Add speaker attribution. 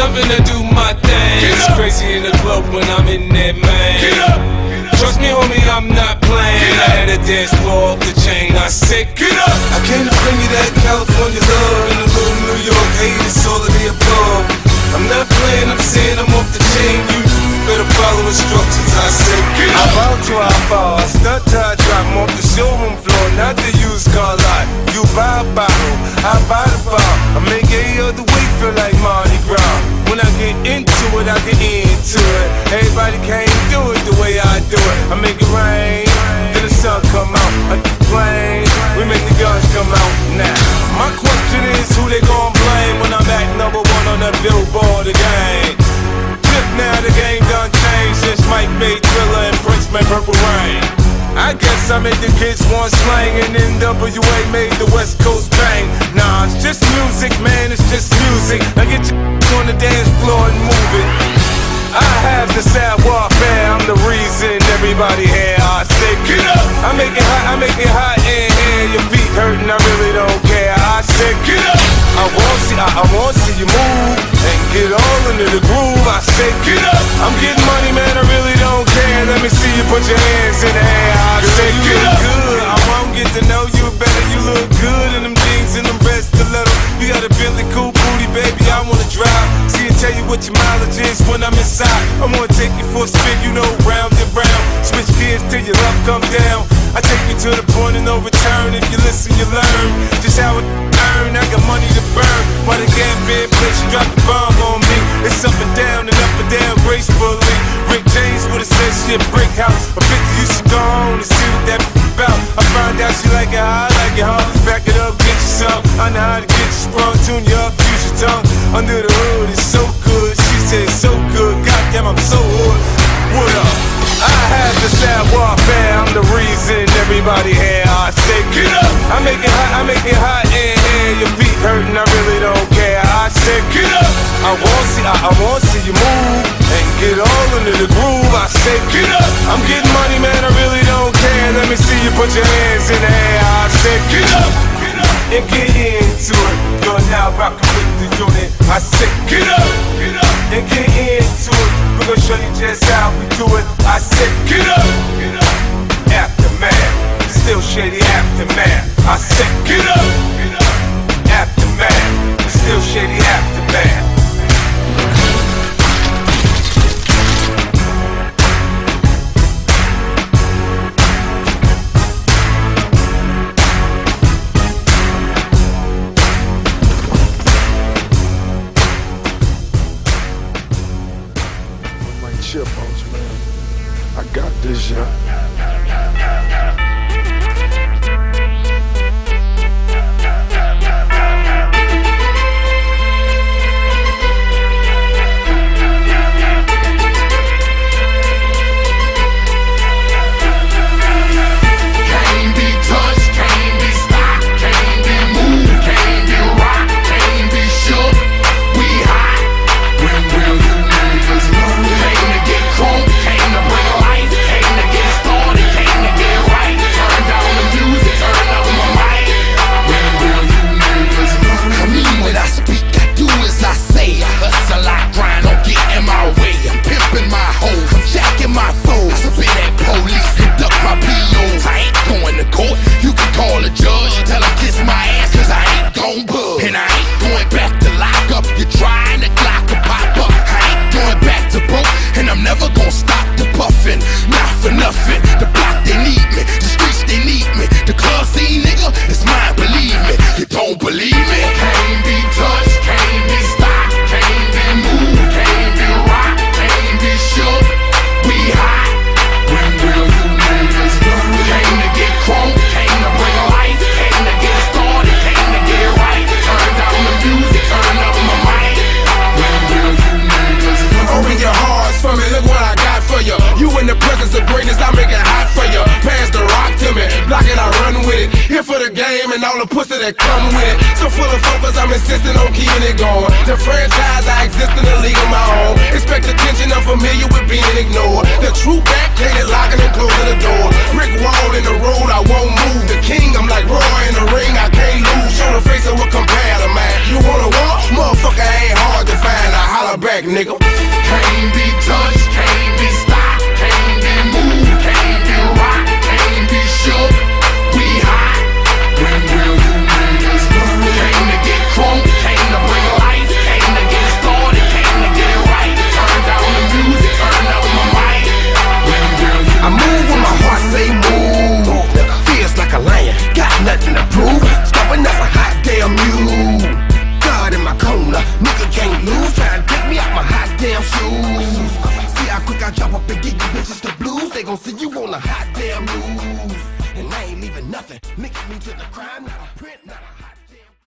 Speaker 1: nothing to do my thing. It's crazy in the club when I'm in there, man. Get up. Trust me, homie, I'm not playing. I had a dance floor off the chain. I said, get up. I came to bring you that California love and a little New York hate. It's all of the above. I'm not playing, I'm saying I'm off the chain. You better follow instructions. I said, get up. I bow to I fall. I stunt till I drop. I'm off the showroom floor, not the used car lot. You buy a bottle, I buy the bar. I make any other week feel like Mardi Gras. When I get into it, I get into it. Everybody can't do it the way I do it. I make it rain, then the sun come out. I plane, we make the guns come out now. My question is who they gon' blame when I'm at #1 on that billboard again. Flip now, the game done changed since Mike made Thriller and Prince made Purple Rain. I guess I made the kids want slang and NWA made the West Coast bang. Nah, it's just music, man, it's just music. Now get your on the dance floor and move it. I have the savoir-faire, I'm the reason everybody here. I say get up. I make it hot in here. Your feet hurting, I really don't care. I say get up. I want to see you move and get all into the groove. I say get up. I'm getting money, man, I really don't care. Let me see you put your hands in the air. I say get up. Good. I won't get to know you better. You look good in them jeans and them red stilettos. You got a Bentley cool booty, baby. I wanna drive. See and tell you what your mileage is when I'm inside. I'm gonna take you for a spin, you know, round and round. Switch gears till your love come down. I take you to the point of no return. If you listen, you learn just how it earn. I got money to burn. While the gambit place, you drop the bomb on me. It's up and down gracefully. Rick James with a spaceship brick house. A 50 you should go on and see what that about. I found out she like it how I like it, huh? Back it up, get you some. I know how to get you sprung, tune you up, use your tongue. Under the hood, it's so good. She said it's so good. Goddamn, I'm so hood. What up? I have the savoir-faire. I'm the reason everybody here. I say get up. I make it hot in here. Your feet hurting, I really don't care. I say get up. I want to see you move and get all into the groove. I say get up. I'm getting money, man, I really don't care. Let me see you put your hands in the air. I say get up. And get into it. You're now rockin' with the unit. I say get up. And get into it. We're gonna show you just how we do it. I said get up. Aftermath. Still shady aftermath. I said get up. Aftermath. Still shady aftermath.
Speaker 2: Chipmunks, man. I got this, yeah.
Speaker 3: That come with it. So full of focus, I'm insisting on keeping it going. The franchise, I exist in a league of my own. Expect attention, I'm familiar with being ignored. The true back, plated locking and closing the door. Brick wall in the road, I won't move. The king, I'm like Roy in the ring, I can't lose. Show the face of what compare to man. You wanna walk? Motherfucker ain't hard to find. I holla back, nigga. Can't be touched, can't be stopped, can't be moved, can't be rocked, can't be shook. We hot. When will you niggas learn? Came to get crunk, came to bring life, came to get started, came to get right. Turn down the music, turn up my mic. When will you I move when my heart say move. Feels like a lion, got nothing to prove. Stopping us a hot damn mule. God in my corner, nigga can't lose. Try to take me out my hot damn shoes. See how quick I drop up and give you bitches the blues. They gon' see you on the hot damn news. And I ain't leaving nothing, linking me to the crime, not a print, not a